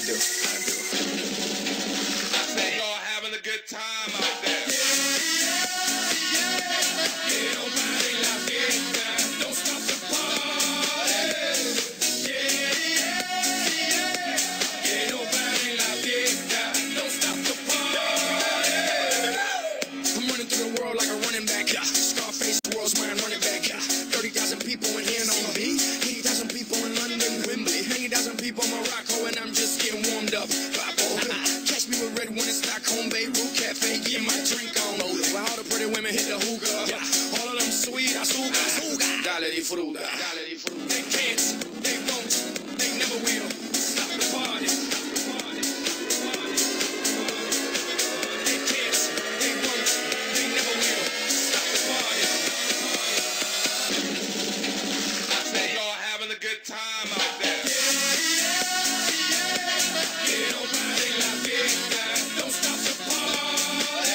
do. I say y'all having a good time out there. Fruta. They can't, they won't, they never will stop the party. They can't, they won't, they never will stop the party. I say y'all having a good time out there. Que no pare la fiesta, don't stop the party.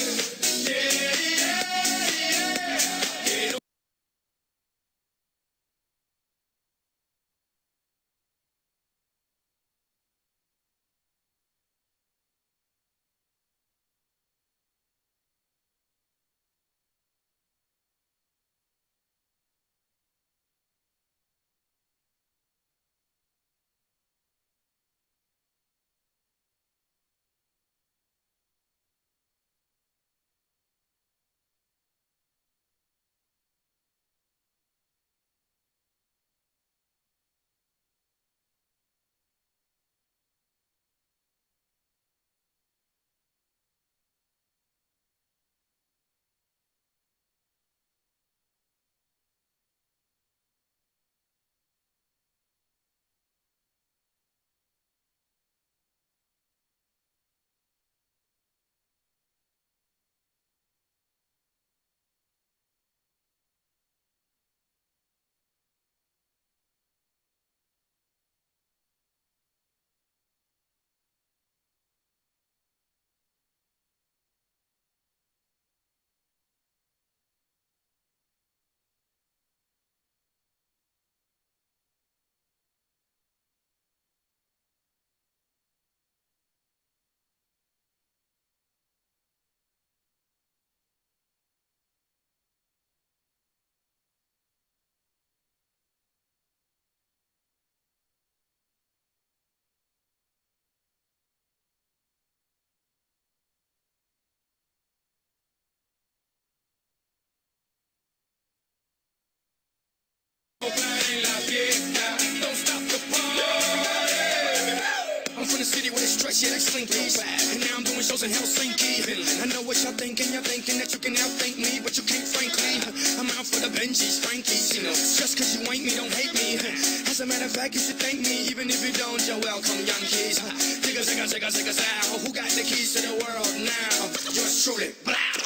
I'm from the city where they stretch, yeah, they slinky. And now I'm doing shows in Helsinki. I know what y'all thinking that you can outthink me, but you can't, frankly. I'm out for the Benjis, Frankies, you know. Just cause you ain't me, don't hate me. As a matter of fact, you should thank me. Even if you don't, you're welcome, Yankees. Zigga, zigga, zigga, zigga, zow. Who got the keys to the world now? Yours truly, blah.